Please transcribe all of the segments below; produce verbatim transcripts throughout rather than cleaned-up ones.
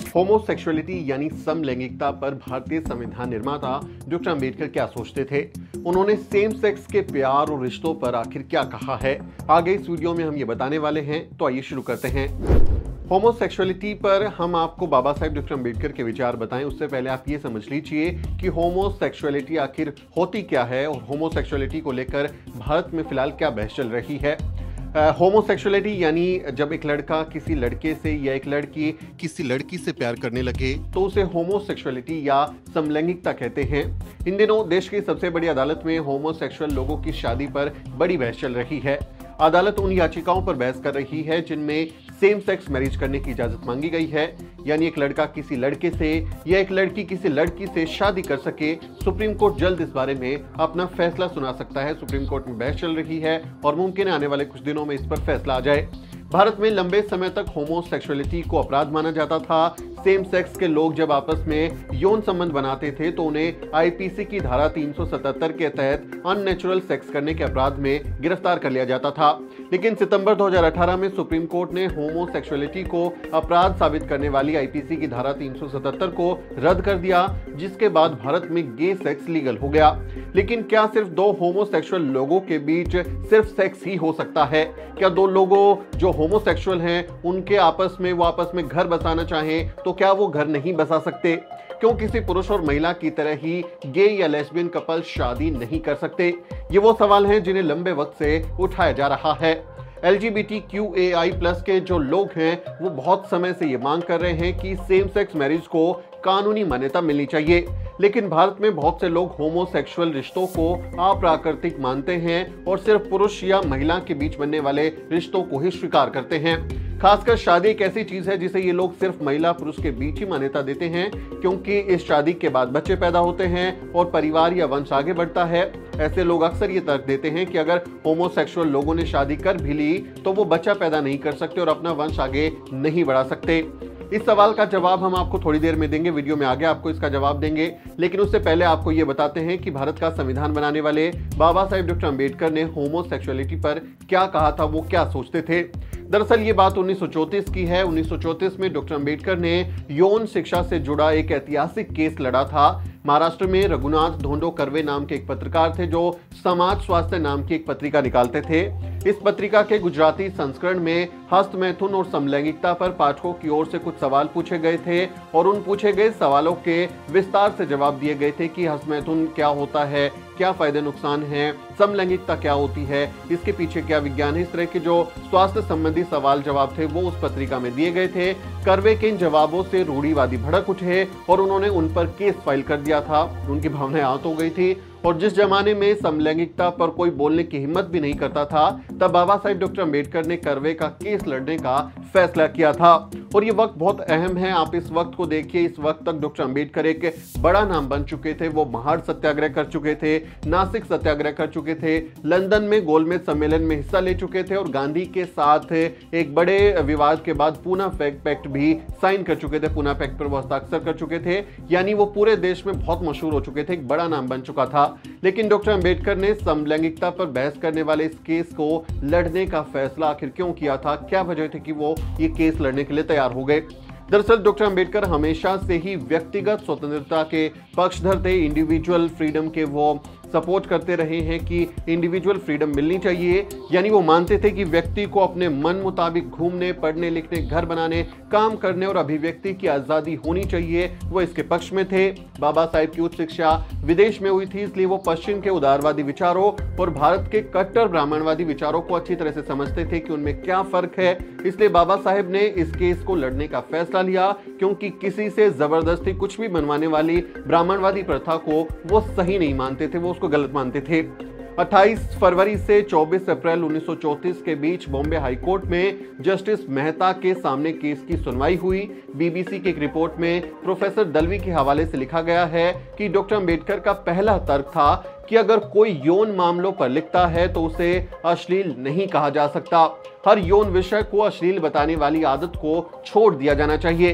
Homosexuality यानी समलैंगिकता पर भारतीय संविधान निर्माता डॉक्टर अंबेडकर क्या सोचते थे, उन्होंने सेम सेक्स के प्यार और रिश्तों पर आखिर क्या कहा है, आगे इस वीडियो में हम ये बताने वाले हैं। तो आइए शुरू करते हैं। होमोसेक्सुअलिटी पर हम आपको बाबा साहेब डॉक्टर अंबेडकर के विचार बताएं, उससे पहले आप ये समझ लीजिए कि होमोसेक्सुअलिटी आखिर होती क्या है और होमोसेक्सुअलिटी को लेकर भारत में फिलहाल क्या बहस चल रही है। होमोसेक्सुअलिटी uh, यानी जब एक लड़का किसी लड़के से या एक लड़की किसी लड़की से प्यार करने लगे तो उसे होमोसेक्सुअलिटी या समलैंगिकता कहते हैं। इन दिनों देश की सबसे बड़ी अदालत में होमोसेक्सुअल लोगों की शादी पर बड़ी बहस चल रही है। अदालत उन याचिकाओं पर बहस कर रही है जिनमें सेम सेक्स मैरिज करने की इजाजत मांगी गई है, यानी एक लड़का किसी लड़के से या एक लड़की किसी लड़की से शादी कर सके। सुप्रीम कोर्ट जल्द इस बारे में अपना फैसला सुना सकता है। सुप्रीम कोर्ट में बहस चल रही है और मुमकिन है आने वाले कुछ दिनों में इस पर फैसला आ जाए। भारत में लंबे समय तक होमोसेक्सुअलिटी को अपराध माना जाता था। सेम सेक्स के लोग जब आपस में यौन संबंध बनाते थे तो उन्हें आईपीसी की धारा तीन सौ सतहत्तर के तहत अननेचुरल सेक्स करने के अपराध में गिरफ्तार कर लिया जाता था। लेकिन सितंबर दो हज़ार अठारह में सुप्रीम कोर्ट ने होमोसेक्सुअलिटी को अपराध साबित करने वाली आईपीसी की धारा तीन सौ सतहत्तर को रद्द कर दिया, जिसके बाद भारत में गे सेक्स लीगल हो गया। लेकिन क्या सिर्फ दो होमोसेक्सुअल लोगों के बीच सिर्फ सेक्स ही हो सकता है? क्या दो लोगों जो होमोसेक्सुअल हैं उनके आपस में वो आपस में घर बसाना चाहें तो क्या वो घर नहीं बसा सकते? क्यों किसी पुरुष और महिला की तरह ही गे या लेस्बियन कपल शादी नहीं कर सकते? ये वो सवाल हैं जिन्हें लंबे वक्त से उठाया जा रहा है। L G B T Q A I plus के जो लोग हैं वो बहुत समय से ये मांग कर रहे हैं कि सेम सेक्स मैरिज को कानूनी मान्यता मिलनी चाहिए। लेकिन भारत में बहुत से लोग होमोसेक्सुअल रिश्तों को अप्राकृतिक मानते हैं और सिर्फ पुरुष या महिला के बीच बनने वाले रिश्तों को ही स्वीकार करते हैं। खासकर शादी एक ऐसी चीज है जिसे ये लोग सिर्फ महिला पुरुष के बीच ही मान्यता देते हैं, क्योंकि इस शादी के बाद बच्चे पैदा होते हैं और परिवार या वंश आगे बढ़ता है। ऐसे लोग अक्सर ये तर्क देते हैं कि अगर होमोसेक्सुअल लोगों ने शादी कर भी ली तो वो बच्चा पैदा नहीं कर सकते और अपना वंश आगे नहीं बढ़ा सकते। इस सवाल का जवाब हम आपको थोड़ी देर में देंगे, वीडियो में आगे आपको इसका जवाब देंगे। लेकिन उससे पहले आपको ये बताते हैं कि भारत का संविधान बनाने वाले बाबा साहेब डॉक्टर अंबेडकर ने होमोसेक्सुअलिटी पर क्या कहा था, वो क्या सोचते थे। दरअसल ये बात उन्नीस सौ चौंतीस की है। उन्नीस सौ चौंतीस में डॉक्टर अंबेडकर ने यौन शिक्षा से जुड़ा एक ऐतिहासिक केस लड़ा था। महाराष्ट्र में रघुनाथ ढोंडो कर्वे नाम के एक पत्रकार थे जो समाज स्वास्थ्य नाम की एक पत्रिका निकालते थे। इस पत्रिका के गुजराती संस्करण में हस्तमैथुन और समलैंगिकता पर पाठकों की ओर से कुछ सवाल पूछे गए थे और उन पूछे गए सवालों के विस्तार से जवाब दिए गए थे कि हस्तमैथुन क्या होता है, क्या फायदे नुकसान हैं, समलैंगिकता क्या होती है, इसके पीछे क्या विज्ञान है। इस तरह के जो स्वास्थ्य संबंधी सवाल जवाब थे वो उस पत्रिका में दिए गए थे। कर्वे के इन जवाबों से रूढ़िवादी भड़क उठे और उन्होंने उन पर केस फाइल कर दिया था। उनकी भावनाएं आहत हो गई थी और जिस जमाने में समलैंगिकता पर कोई बोलने की हिम्मत भी नहीं करता था, तब बाबा साहेब डॉक्टर अंबेडकर ने कर्वे का केस लड़ने का फैसला किया था। और ये वक्त बहुत अहम है, आप इस वक्त को देखिए। इस वक्त तक डॉक्टर अंबेडकर एक बड़ा नाम बन चुके थे। वो महाड़ सत्याग्रह कर चुके थे, नासिक सत्याग्रह कर चुके थे, लंदन में गोलमेज सम्मेलन में हिस्सा ले चुके थे और गांधी के साथ एक बड़े विवाद के बाद पूना पैक्ट भी साइन कर चुके थे। पूना पैक्ट पर वो हस्ताक्षर कर चुके थे, यानी वो पूरे देश में बहुत मशहूर हो चुके थे, एक बड़ा नाम बन चुका था। लेकिन डॉक्टर अंबेडकर ने समलैंगिकता पर बहस करने वाले इस केस को लड़ने का फैसला आखिर क्यों किया था? क्या वजह थी कि वो ये केस लड़ने के लिए तैयार हो गए? दरअसल डॉक्टर अंबेडकर हमेशा से ही व्यक्तिगत स्वतंत्रता के पक्षधर थे। इंडिविजुअल फ्रीडम के वो सपोर्ट करते रहे हैं कि इंडिविजुअल फ्रीडम मिलनी चाहिए, यानी वो मानते थे कि व्यक्ति को अपने मन मुताबिक घूमने, पढ़ने, लिखने, घर बनाने, काम करने और अभिव्यक्ति की आज़ादी होनी चाहिए। वो इसके पक्ष में थे। बाबा साहेब की उच्च शिक्षा विदेश में हुई थी, इसलिए वो पश्चिम के उदारवादी विचारों और भारत के कट्टर ब्राह्मणवादी विचारों को अच्छी तरह से समझते थे कि उनमें क्या फर्क है। इसलिए बाबा साहेब ने इस केस को लड़ने का फैसला लिया, क्योंकि किसी से जबरदस्ती कुछ भी बनवाने वाली ब्राह्मणवादी प्रथा को वो सही नहीं मानते थे, वो उसको गलत मानते थे। अट्ठाईस फरवरी से चौबीस अप्रैल उन्नीस सौ चौंतीस के बीच बॉम्बे हाई कोर्ट में जस्टिस मेहता के सामने केस की सुनवाई हुई। बीबीसी की एक रिपोर्ट में प्रोफेसर दलवी के हवाले से लिखा गया है कि डॉक्टर अंबेडकर का पहला तर्क था कि अगर कोई यौन मामलों पर लिखता है तो उसे अश्लील नहीं कहा जा सकता। हर यौन विषय को अश्लील बताने वाली आदत को छोड़ दिया जाना चाहिए।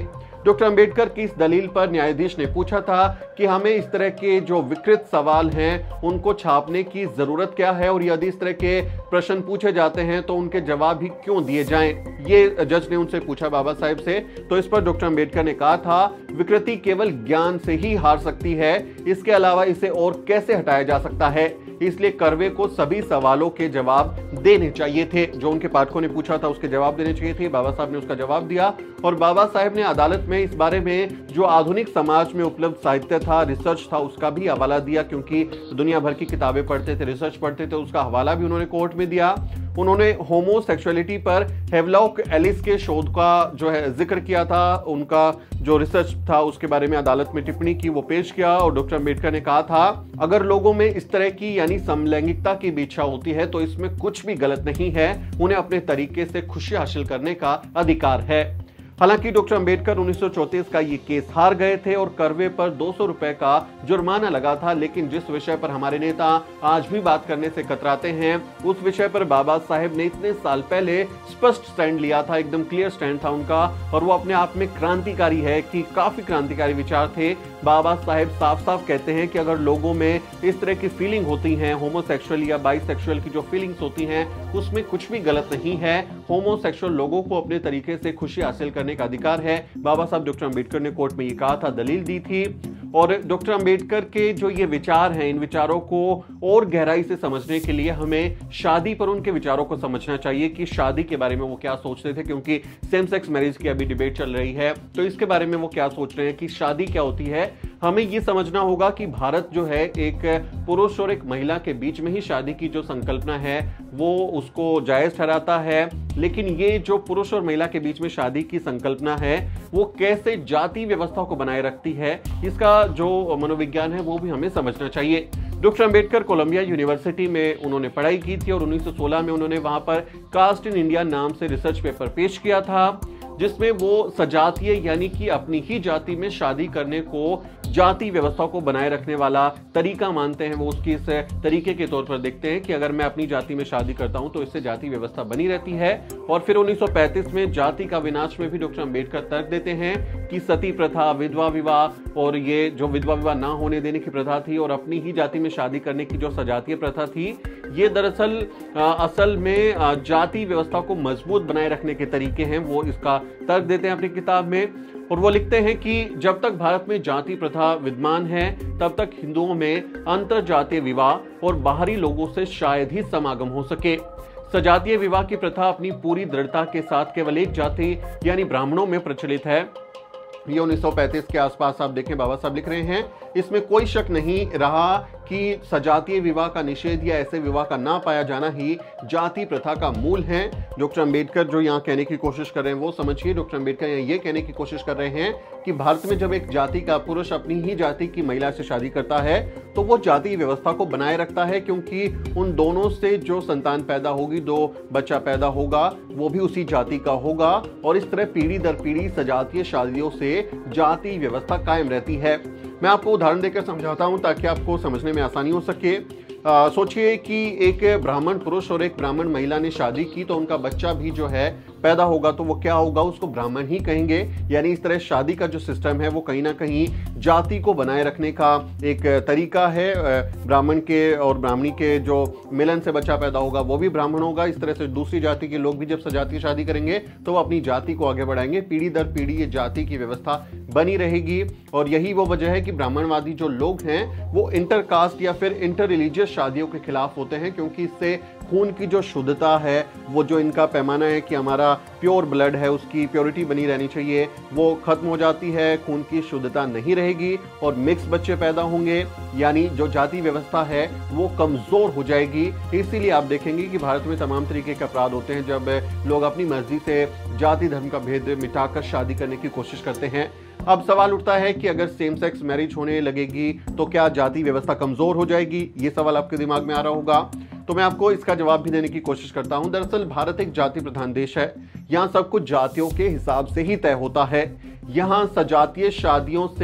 डॉक्टर अंबेडकर की इस दलील पर न्यायाधीश ने पूछा था कि हमें इस तरह के जो विकृत सवाल हैं उनको छापने की जरूरत क्या है और यदि इस तरह के प्रश्न पूछे जाते हैं तो उनके जवाब भी क्यों दिए जाएं। ये जज ने उनसे पूछा बाबा साहेब से। तो इस पर डॉक्टर अंबेडकर ने कहा था, विकृति केवल ज्ञान से ही हार सकती है, इसके अलावा इसे और कैसे हटाया जा सकता है। इसलिए कर्वे को सभी सवालों के जवाब देने चाहिए थे। जो उनके पाठकों ने पूछा था उसके जवाब देने चाहिए थे। बाबा साहब ने उसका जवाब दिया और बाबा साहब ने अदालत में इस बारे में जो आधुनिक समाज में उपलब्ध साहित्य था, रिसर्च था, उसका भी हवाला दिया, क्योंकि दुनिया भर की किताबें पढ़ते थे, रिसर्च पढ़ते थे, उसका हवाला भी उन्होंने कोर्ट में दिया। उन्होंने होमोसेक्सुअलिटी पर हेवलॉक एलिस के शोध का जो है जिक्र किया था, उनका जो रिसर्च था उसके बारे में अदालत में टिप्पणी की, वो पेश किया। और डॉक्टर अंबेडकर ने कहा था, अगर लोगों में इस तरह की यानी समलैंगिकता की भी इच्छा होती है तो इसमें कुछ भी गलत नहीं है, उन्हें अपने तरीके से खुशी हासिल करने का अधिकार है। हालांकि डॉक्टर अंबेडकर उन्नीस सौ चौंतीस का ये केस हार गए थे और कर्वे पर दो सौ रुपए का जुर्माना लगा था, लेकिन जिस विषय पर हमारे नेता आज भी बात करने से कतराते हैं, उस विषय पर बाबा साहेब ने इतने साल पहले स्पष्ट स्टैंड लिया था, एकदम क्लियर स्टैंड था उनका, और वो अपने आप में क्रांतिकारी है कि काफी क्रांतिकारी विचार थे। बाबा साहेब साफ साफ कहते हैं कि अगर लोगों में इस तरह की फीलिंग होती है, होमोसेक्सुअल या बाइसेक्सुअल की जो फीलिंग्स होती हैं, उसमें कुछ भी गलत नहीं है। होमोसेक्सुअल लोगों को अपने तरीके से खुशी हासिल करने का अधिकार है। बाबा साहब डॉक्टर अंबेडकर ने कोर्ट में ये कहा था, दलील दी थी। और डॉक्टर अंबेडकर के जो ये विचार हैं, इन विचारों को और गहराई से समझने के लिए हमें शादी पर उनके विचारों को समझना चाहिए कि शादी के बारे में वो क्या सोचते थे, क्योंकि सेम सेक्स मैरिज की अभी डिबेट चल रही है, तो इसके बारे में वो क्या सोच रहे हैं कि शादी क्या होती है। हमें ये समझना होगा कि भारत जो है एक पुरुष और एक महिला के बीच में ही शादी की जो संकल्पना है वो उसको जायज ठहराता है, लेकिन ये जो पुरुष और महिला के बीच में शादी की संकल्पना है वो कैसे जाति व्यवस्था को बनाए रखती है, इसका जो मनोविज्ञान है वो भी हमें समझना चाहिए। डॉक्टर अंबेडकर कोलंबिया यूनिवर्सिटी में उन्होंने पढ़ाई की थी और उन्नीस सौ सोलह में उन्होंने वहां पर कास्ट इन इंडिया नाम से रिसर्च पेपर पेश किया था, जिसमें वो सजातीय यानी कि अपनी ही जाति में शादी करने को जाति व्यवस्था को बनाए रखने वाला तरीका मानते हैं। वो उसकी इस तरीके के तौर पर देखते हैं कि अगर मैं अपनी जाति में शादी करता हूं तो इससे जाति व्यवस्था बनी रहती है। और फिर उन्नीस सौ पैंतीस में जाति का विनाश में भी डॉक्टर अंबेडकर तर्क देते हैं कि सती प्रथा, विधवा विवाह और ये जो विधवा विवाह ना होने देने की प्रथा थी और अपनी ही जाति में शादी करने की जो सजातीय प्रथा थी, ये दरअसल असल में जाति व्यवस्था को मजबूत बनाए रखने के तरीके हैं। वो इसका तर्क देते हैं अपनी किताब में और वो लिखते हैं कि जब तक भारत में जाति प्रथा विद्यमान है तब तक हिंदुओं में अंतर जातीय विवाह और बाहरी लोगों से शायद ही समागम हो सके। सजातीय विवाह की प्रथा अपनी पूरी दृढ़ता के साथ केवल एक जाति यानी ब्राह्मणों में प्रचलित है। ये उन्नीस सौ पैंतीस के आसपास आप देखें बाबा साहब लिख रहे हैं, इसमें कोई शक नहीं रहा कि सजातीय विवाह का निषेध या ऐसे विवाह का ना पाया जाना ही जाति प्रथा का मूल है। डॉक्टर अंबेडकर जो यहाँ कहने की कोशिश कर रहे हैं वो समझिए, डॉक्टर अंबेडकर यहाँ ये कहने की कोशिश कर रहे हैं कि भारत में जब एक जाति का पुरुष अपनी ही जाति की महिला से शादी करता है तो वो जाति व्यवस्था को बनाए रखता है, क्योंकि उन दोनों से जो संतान पैदा होगी, दो बच्चा पैदा होगा, वो भी उसी जाति का होगा और इस तरह पीढ़ी दर पीढ़ी सजातीय शादियों से जाति व्यवस्था कायम रहती है। मैं आपको उदाहरण देकर समझाता हूं ताकि आपको समझने में आसानी हो सके। सोचिए कि एक ब्राह्मण पुरुष और एक ब्राह्मण महिला ने शादी की तो उनका बच्चा भी जो है पैदा होगा तो वो क्या होगा, उसको ब्राह्मण ही कहेंगे। यानी इस तरह शादी का जो सिस्टम है वो कहीं ना कहीं जाति को बनाए रखने का एक तरीका है। ब्राह्मण के और ब्राह्मणी के जो मिलन से बच्चा पैदा होगा वो भी ब्राह्मण होगा। इस तरह से दूसरी जाति के लोग भी जब सजातीय शादी करेंगे तो वो अपनी जाति को आगे बढ़ाएंगे, पीढ़ी दर पीढ़ी ये जाति की व्यवस्था बनी रहेगी। और यही वो वजह है कि ब्राह्मणवादी जो लोग हैं वो इंटरकास्ट या फिर इंटर रिलीजियस शादियों के खिलाफ होते हैं, क्योंकि इससे खून की जो शुद्धता है, वो जो इनका पैमाना है कि हमारा प्योर ब्लड है उसकी प्योरिटी बनी रहनी चाहिए, वो खत्म हो जाती है, खून की शुद्धता नहीं रहेगी और मिक्स बच्चे पैदा होंगे, यानी जो जाति व्यवस्था है वो कमजोर हो जाएगी। इसीलिए आप देखेंगे कि भारत में तमाम तरीके के अपराध होते हैं जब लोग अपनी मर्जी से जाति धर्म का भेद मिटाकर शादी करने की कोशिश करते हैं। अब सवाल उठता है कि अगर सेम सेक्स मैरिज होने लगेगी तो क्या जाति व्यवस्था कमजोर हो जाएगी? ये सवाल आपके दिमाग में आ रहा होगा, तो मैं आपको इसका जवाब भी देने की कोशिश करता हूं। दरअसल भारत एक जाति प्रधान देश है, यहाँ सब कुछ जातियों के हिसाब से ही तय होता है। यहाँ सजातीय शादियों से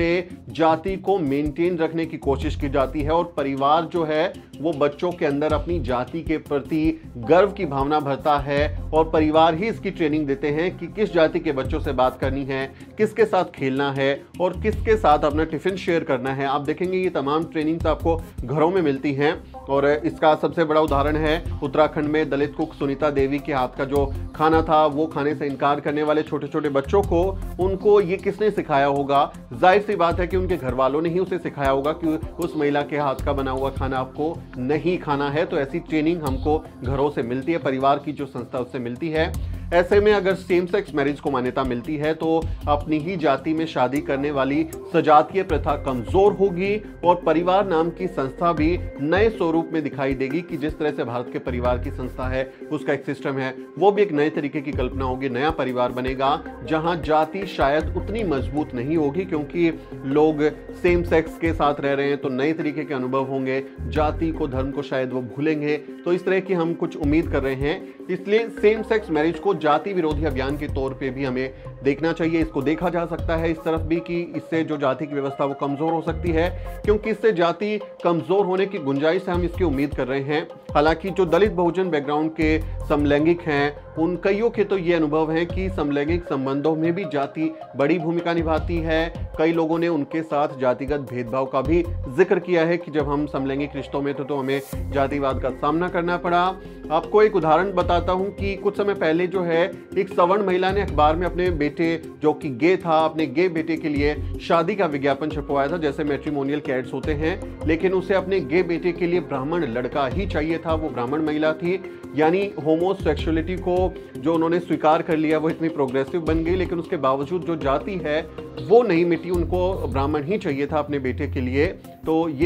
जाति को मेंटेन रखने की कोशिश की जाती है और परिवार जो है वो बच्चों के अंदर अपनी जाति के प्रति गर्व की भावना भरता है और परिवार ही इसकी ट्रेनिंग देते हैं कि किस जाति के बच्चों से बात करनी है, किसके साथ खेलना है और किसके साथ अपना टिफिन शेयर करना है। आप देखेंगे ये तमाम ट्रेनिंग्स आपको घरों में मिलती हैं और इसका सबसे बड़ा उदाहरण है उत्तराखंड में दलित कुक सुनीता देवी के हाथ का जो खाना था वो खाने से इनकार करने वाले छोटे छोटे बच्चों को उनको ये किसने सिखाया होगा? जाहिर सी बात है कि उनके घर वालों ने ही उसे सिखाया होगा कि उस महिला के हाथ का बना हुआ खाना आपको नहीं खाना है। तो ऐसी ट्रेनिंग हमको घरों से मिलती है, परिवार की जो संस्था उससे मिलती है। ऐसे में अगर सेम सेक्स मैरिज को मान्यता मिलती है तो अपनी ही जाति में शादी करने वाली सजातीय प्रथा कमजोर होगी और परिवार नाम की संस्था भी नए स्वरूप में दिखाई देगी कि जिस तरह से भारत के परिवार की संस्था है, उसका एक सिस्टम है, वो भी एक नए तरीके की कल्पना होगी। नया परिवार बनेगा जहां जाति शायद उतनी मजबूत नहीं होगी क्योंकि लोग सेम सेक्स के साथ रह रहे हैं तो नए तरीके के अनुभव होंगे, जाति को धर्म को शायद वो भूलेंगे। तो इस तरह की हम कुछ उम्मीद कर रहे हैं। इसलिए सेम सेक्स मैरिज को जाति विरोधी अभियान के तौर पे भी हमें देखना चाहिए। इसको देखा जा सकता है इस तरफ भी कि इससे जो जाति की व्यवस्था वो कमजोर हो सकती है क्योंकि इससे जाति कमजोर होने की गुंजाइश है, हम इसकी उम्मीद कर रहे हैं। हालांकि जो दलित बहुजन बैकग्राउंड के समलैंगिक हैं उन कईयों के तो ये अनुभव है कि समलैंगिक संबंधों में भी जाति बड़ी भूमिका निभाती है। कई लोगों ने उनके साथ जातिगत भेदभाव का भी जिक्र किया है कि जब हम समलैंगिक रिश्तों में थे तो हमें जातिवाद का सामना करना पड़ा। आपको एक उदाहरण बताता हूं कि कुछ समय पहले जो है एक सवर्ण महिला ने अखबार में अपने बेटे जो कि गे था, अपने गे बेटे के लिए शादी का विज्ञापन छपवाया था, जैसे मैट्रिमोनियल के एड्स होते हैं, लेकिन उसे अपने गे बेटे के लिए ब्राह्मण लड़का ही चाहिए था। वो ब्राह्मण महिला थी, यानी होमोसेक्सुअलिटी को जो उन्होंने स्वीकार कर लिया वो इतनी प्रोग्रेसिव बन गई, लेकिन उसके बावजूद जो जाति है वो नहीं मिटी, उनको ब्राह्मण ही चाहिए था अपने बेटे के लिए। तो ये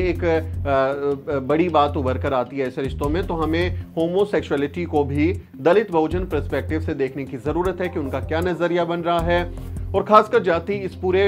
एक बड़ी बात उभर कर आती है ऐसे रिश्तों में। तो हमें होमोसेक्सुअलिटी को भी दलित बहुजन पर्सपेक्टिव से देखने की जरूरत है कि उनका क्या नजरिया बन रहा है और खासकर जाति इस पूरे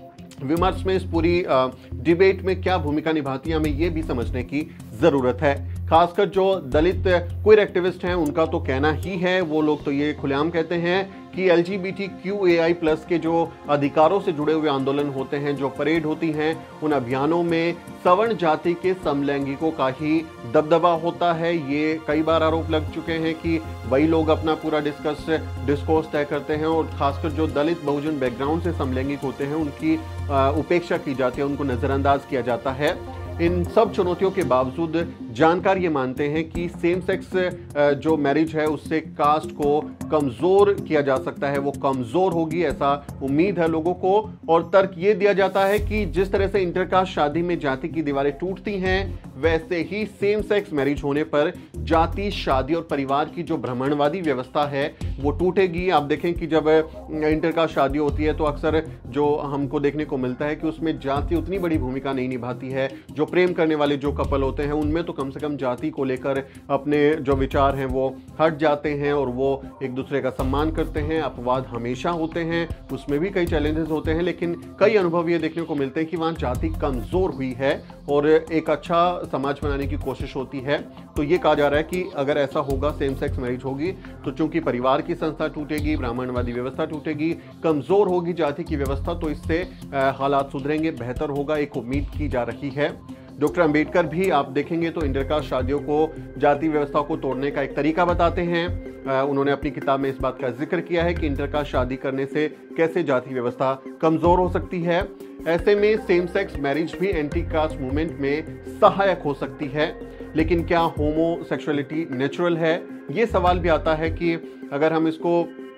विमर्श में, इस पूरी डिबेट में क्या भूमिका निभाती है, हमें यह भी समझने की जरूरत है। खासकर जो दलित क्वीर एक्टिविस्ट हैं उनका तो कहना ही है, वो लोग तो ये खुलेआम कहते हैं कि L G B T Q A I plus के जो अधिकारों से जुड़े हुए आंदोलन होते हैं, जो परेड होती हैं, उन अभियानों में सवर्ण जाति के समलैंगिकों का ही दबदबा होता है। ये कई बार आरोप लग चुके हैं कि वही लोग अपना पूरा डिस्कस डिस्कोर्स तय करते हैं और खासकर जो दलित बहुजन बैकग्राउंड से समलैंगिक होते हैं उनकी उपेक्षा की जाती है, उनको नजरअंदाज किया जाता है। इन सब चुनौतियों के बावजूद जानकार ये मानते हैं कि सेम सेक्स जो मैरिज है उससे कास्ट को कमजोर किया जा सकता है, वो कमजोर होगी ऐसा उम्मीद है लोगों को। और तर्क ये दिया जाता है कि जिस तरह से इंटरकास्ट शादी में जाति की दीवारें टूटती हैं, वैसे ही सेम सेक्स मैरिज होने पर जाति, शादी और परिवार की जो ब्राह्मणवादी व्यवस्था है वो टूटेगी। आप देखें कि जब इंटरकास्ट शादी होती है तो अक्सर जो हमको देखने को मिलता है कि उसमें जाति उतनी बड़ी भूमिका नहीं निभाती है। जो प्रेम करने वाले जो कपल होते हैं उनमें तो कम से कम जाति को लेकर अपने जो विचार हैं वो हट जाते हैं और वो एक दूसरे का सम्मान करते हैं। अपवाद हमेशा होते हैं, उसमें भी कई चैलेंजेस होते हैं, लेकिन कई अनुभव ये देखने को मिलते हैं कि वहाँ जाति कमजोर हुई है और एक अच्छा समाज बनाने की कोशिश होती है। तो ये कहा जा रहा है कि अगर ऐसा होगा, सेम सेक्स मैरिज होगी, तो चूंकि परिवार की संस्था टूटेगी, ब्राह्मणवादी व्यवस्था टूटेगी, कमजोर होगी जाति की व्यवस्था, तो इससे हालात सुधरेंगे, बेहतर होगा, एक उम्मीद की जा रही है। डॉक्टर अंबेडकर भी आप देखेंगे तो इंटरकास्ट शादियों को जाति व्यवस्था को तोड़ने का एक तरीका बताते हैं। उन्होंने अपनी किताब में इस बात का जिक्र किया है कि इंटरकास्ट शादी करने से कैसे जाति व्यवस्था कमजोर हो सकती है। ऐसे में सेम सेक्स मैरिज भी एंटी कास्ट मूवमेंट में सहायक हो सकती है। लेकिन क्या होमोसेक्सुअलिटी नेचुरल है? ये सवाल भी आता है कि अगर हम इसको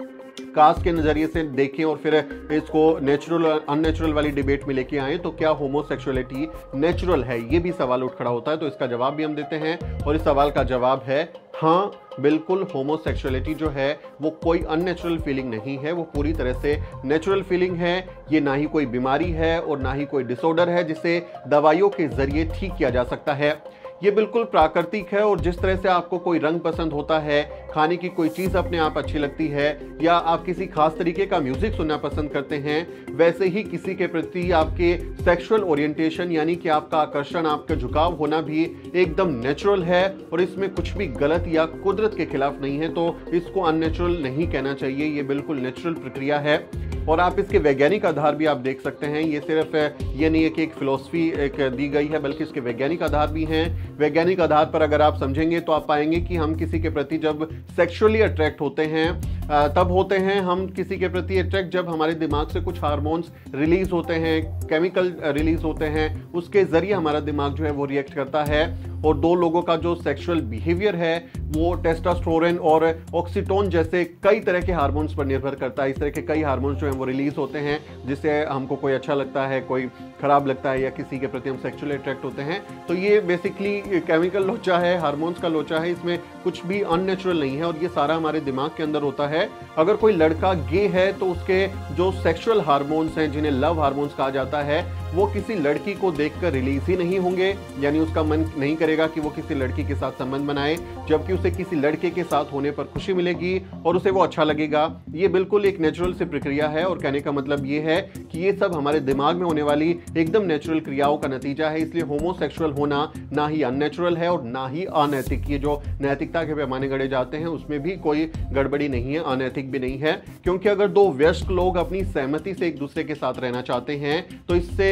कास्ट के नजरिए से देखें और फिर इसको नेचुरल अननेचुरल वाली डिबेट में लेके आए तो क्या होमोसेक्सुअलिटी नेचुरल है? ये भी सवाल उठ खड़ा होता है। तो इसका जवाब भी हम देते हैं और इस सवाल का जवाब है हाँ, बिल्कुल होमोसेक्सुअलिटी जो है वो कोई अननेचुरल फीलिंग नहीं है, वो पूरी तरह से नेचुरल फीलिंग है। ये ना ही कोई बीमारी है और ना ही कोई डिसऑर्डर है जिसे दवाइयों के जरिए ठीक किया जा सकता है। ये बिल्कुल प्राकृतिक है और जिस तरह से आपको कोई रंग पसंद होता है, खाने की कोई चीज़ अपने आप अच्छी लगती है या आप किसी खास तरीके का म्यूजिक सुनना पसंद करते हैं, वैसे ही किसी के प्रति आपके सेक्सुअल ओरिएंटेशन यानी कि आपका आकर्षण, आपका झुकाव होना भी एकदम नेचुरल है और इसमें कुछ भी गलत या कुदरत के खिलाफ नहीं है। तो इसको अननेचुरल नहीं कहना चाहिए, ये बिल्कुल नेचुरल प्रक्रिया है। और आप इसके वैज्ञानिक आधार भी आप देख सकते हैं। ये सिर्फ ये नहीं है कि एक फिलॉसफी एक दी गई है, बल्कि इसके वैज्ञानिक आधार भी हैं। वैज्ञानिक आधार पर अगर आप समझेंगे तो आप पाएंगे कि हम किसी के प्रति जब सेक्सुअली अट्रैक्ट होते हैं तब होते हैं हम किसी के प्रति अट्रैक्ट जब हमारे दिमाग से कुछ हार्मोन्स रिलीज होते हैं, केमिकल रिलीज होते हैं, उसके जरिए हमारा दिमाग जो है वो रिएक्ट करता है। और दो लोगों का जो सेक्सुअल बिहेवियर है वो टेस्टोस्टेरोन और ऑक्सीटोन जैसे कई तरह के हार्मोन्स पर निर्भर करता है। इस तरह के कई हार्मोन्स जो हैं वो रिलीज होते हैं, जिससे हमको कोई अच्छा लगता है, कोई खराब लगता है, या किसी के प्रति हम सेक्सुअली अट्रैक्ट होते हैं। तो ये बेसिकली केमिकल लोचा है, हार्मोन्स का लोचा है, इसमें कुछ भी अननेचुरल नहीं है और ये सारा हमारे दिमाग के अंदर होता है। अगर कोई लड़का गे है तो उसके जो सेक्सुअल हार्मोन्स हैं, जिन्हें लव हार्मोन्स कहा जाता है, वो किसी लड़की को देखकर रिलीज ही नहीं होंगे, यानी उसका मन नहीं करेगा कि वो किसी लड़की के साथ संबंध बनाए, जबकि उसे किसी लड़के के साथ होने पर खुशी मिलेगी और उसे वो अच्छा लगेगा। ये बिल्कुल एक नेचुरल सी प्रक्रिया है और कहने का मतलब ये है कि ये सब हमारे दिमाग में होने वाली एकदम नेचुरल क्रियाओं का नतीजा है। इसलिए होमोसेक्सुअल होना ना ही अननेचुरल है और ना ही अनैतिक। ये जो नैतिकता के पैमाने गढ़े जाते हैं उसमें भी कोई गड़बड़ी नहीं है, अनैतिक भी नहीं है। क्योंकि अगर दो वयस्क लोग अपनी सहमति से एक दूसरे के साथ रहना चाहते हैं तो इससे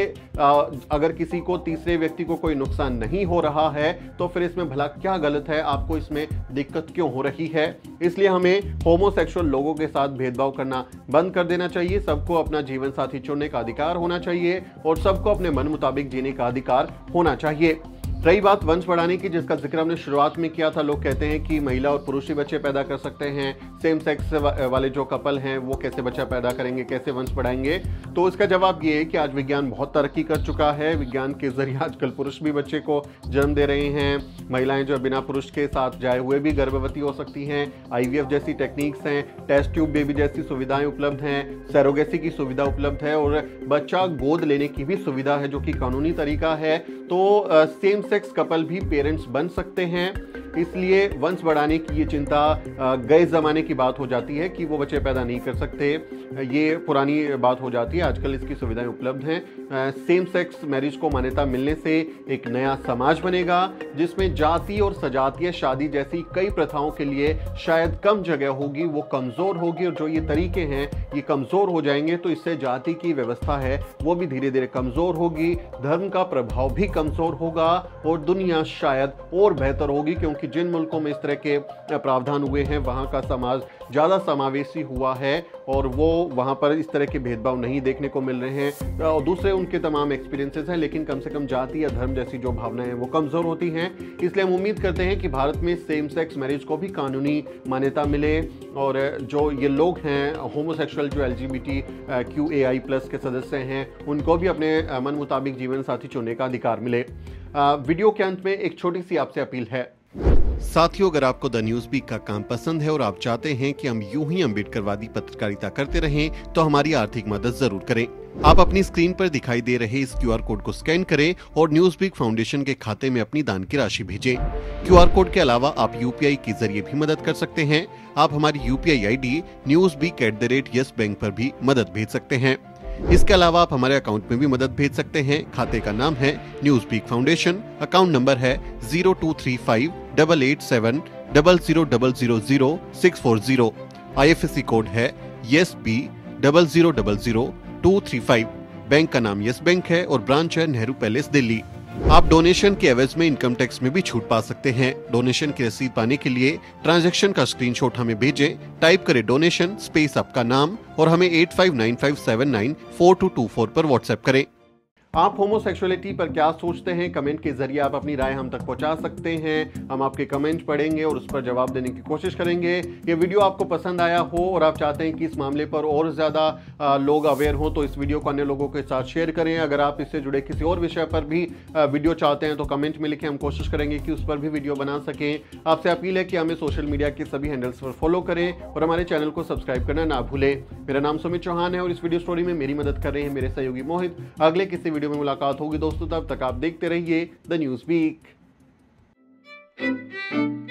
अगर किसी को तीसरे व्यक्ति को कोई नुकसान नहीं हो रहा है तो फिर इसमें भला क्या गलत है, आपको इसमें दिक्कत क्यों हो रही है। इसलिए हमें होमोसेक्सुअल लोगों के साथ भेदभाव करना बंद कर देना चाहिए। सबको अपना जीवन साथी चुनने का अधिकार होना चाहिए और सबको अपने मन मुताबिक जीने का अधिकार होना चाहिए। रही बात वंश बढ़ाने की, जिसका जिक्र हमने शुरुआत में किया था, लोग कहते हैं कि महिला और पुरुष ही बच्चे पैदा कर सकते हैं, सेम सेक्स वाले जो कपल हैं वो कैसे बच्चा पैदा करेंगे, कैसे वंश बढ़ाएंगे। तो इसका जवाब ये है कि आज विज्ञान बहुत तरक्की कर चुका है। विज्ञान के जरिए आजकल पुरुष भी बच्चे को जन्म दे रहे हैं। महिलाएं जो बिना पुरुष के साथ जाए हुए भी गर्भवती हो सकती हैं। आईवीएफ जैसी टेक्निक्स हैं, टेस्ट ट्यूब बेबी जैसी सुविधाएं उपलब्ध हैं, सैरोगेसी की सुविधा उपलब्ध है और बच्चा गोद लेने की भी सुविधा है, जो कि कानूनी तरीका है। तो सेम सेक्स कपल भी पेरेंट्स बन सकते हैं। इसलिए वंश बढ़ाने की ये चिंता गए जमाने की बात हो जाती है कि वो बच्चे पैदा नहीं कर सकते, ये पुरानी बात हो जाती है। आजकल इसकी सुविधाएं उपलब्ध हैं। सेम सेक्स मैरिज को मान्यता मिलने से एक नया समाज बनेगा जिसमें जाति और सजातीय शादी जैसी कई प्रथाओं के लिए शायद कम जगह होगी, वो कमजोर होगी और जो ये तरीके हैं ये कमजोर हो जाएंगे तो इससे जाति की व्यवस्था है वो भी धीरे धीरे कमजोर होगी, धर्म का प्रभाव भी कमजोर होगा और दुनिया शायद और बेहतर होगी। क्योंकि जिन मुल्कों में इस तरह के प्रावधान हुए हैं वहां का समाज ज्यादा समावेशी हुआ है और वो वहां पर इस तरह के भेदभाव नहीं देखने को मिल रहे हैं। और दूसरे उनके तमाम एक्सपीरियंसेस हैं, लेकिन कम से कम जाति या धर्म जैसी जो भावनाएं हैं वो कमजोर होती हैं। इसलिए हम उम्मीद करते हैं कि भारत में सेम सेक्स मैरिज को भी कानूनी मान्यता मिले और जो ये लोग हैं होमोसेक्सुअल जो L G B T Q A I plus के सदस्य हैं उनको भी अपने मन मुताबिक जीवन साथी चुनने का अधिकार मिले। वीडियो के अंत में एक छोटी सी आपसे अपील है। साथियों, अगर आपको द न्यूज वीक का काम पसंद है और आप चाहते हैं कि हम यूं ही अम्बेडकरवादी पत्रकारिता करते रहें तो हमारी आर्थिक मदद जरूर करें। आप अपनी स्क्रीन पर दिखाई दे रहे इस क्यूआर कोड को स्कैन करें और न्यूज वीक फाउंडेशन के खाते में अपनी दान की राशि भेजें। क्यूआर कोड के अलावा आप यूपीआई के जरिए भी मदद कर सकते हैं। आप हमारी UPI ID news week at the rate yes bank पर भी मदद भेज सकते हैं। इसके अलावा आप हमारे अकाउंट में भी मदद भेज सकते हैं। खाते का नाम है news week foundation, account number है zero two three five double eight seven double zero double zero zero six four zero. IFSC code है yes B double zero double zero two three five. Bank का नाम yes bank है और branch है Nehru palace Delhi. आप donation के एवज में इनकम टैक्स में भी छूट पा सकते हैं। डोनेशन की रसीद पाने के लिए ट्रांजैक्शन का स्क्रीनशॉट हमें भेजें। टाइप करें डोनेशन स्पेस आपका नाम और हमें eight five nine five seven nine four two two four पर व्हाट्सएप करें। आप होमोसेक्सुअलिटी पर क्या सोचते हैं, कमेंट के जरिए आप अपनी राय हम तक पहुंचा सकते हैं। हम आपके कमेंट पढ़ेंगे और उस पर जवाब देने की कोशिश करेंगे। ये वीडियो आपको पसंद आया हो और आप चाहते हैं कि इस मामले पर और ज़्यादा लोग अवेयर हों तो इस वीडियो को अन्य लोगों के साथ शेयर करें। अगर आप इससे जुड़े किसी और विषय पर भी वीडियो चाहते हैं तो कमेंट में लिखें, हम कोशिश करेंगे कि उस पर भी वीडियो बना सकें। आपसे अपील है कि हमें सोशल मीडिया के सभी हैंडल्स पर फॉलो करें और हमारे चैनल को सब्सक्राइब करना ना भूलें। मेरा नाम सुमित चौहान है और इस वीडियो स्टोरी में मेरी मदद कर रहे हैं मेरे सहयोगी मोहित। अगले किसी वीडियो में मुलाकात होगी दोस्तों, तब तक आप देखते रहिए द न्यूज वीक।